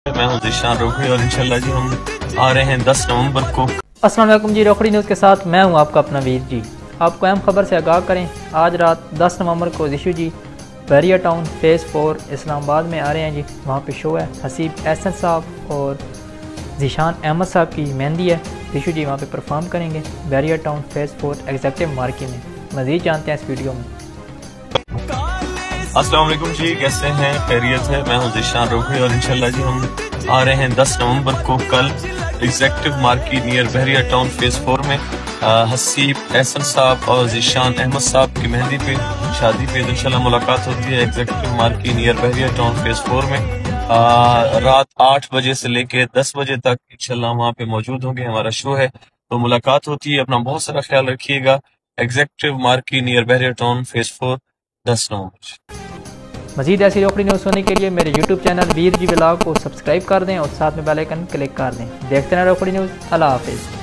मैं हूं ज़ीशान रोकड़ी और इंशाल्लाह जी हम आ रहे हैं 10 नवंबर को। अस्सलाम वालेकुम जी, रोकड़ी न्यूज़ के साथ मैं हूं आपका अपना वीर जी। आपको अहम खबर से आगाह करें, आज रात 10 नवंबर को ज़ीशु जी बहरिया टाउन फेज़ 4 इस्लामाबाद में आ रहे हैं जी। वहाँ पे शो है, हसीब एहसन साहब और ज़ीशान अहमद साहब की मेहंदी है। ज़ीशु जी वहाँ पे परफॉर्म करेंगे Bahria town phase 4 executive market में। मज़ीद जानते हैं इस वीडियो में। अस्सलाम वालेकुम जी, कैसे हैं? खैरियत है? मैं हूं ज़ीशान रोकड़ी और इंशाल्लाह जी हम आ रहे हैं 10 नवंबर को कल executive market near Bahria town phase 4 में हसीब एहसन साहब और ज़ीशान अहमद साहब की मेहंदी पे शादी पे इंशाल्लाह मुलाकात होती है executive market near Bahria town phase 4 में। रात 8 बजे से लेके 10 बजे तक इंशाल्लाह वहाँ पे मौजूद होंगे। हमारा शो है तो मुलाकात होती है। अपना बहुत सारा ख्याल रखिएगा। Executive market near Bahria town phase 4 10 नवंबर। मज़ीद ऐसी रोकड़ी न्यूज़ सुनने के लिए मेरे YouTube channel Veer ji vlog को सब्सक्राइब कर दें और साथ में बेल आइकन क्लिक कर दें। देखते रहें रोकड़ी न्यूज़। अल्लाह हाफिज़।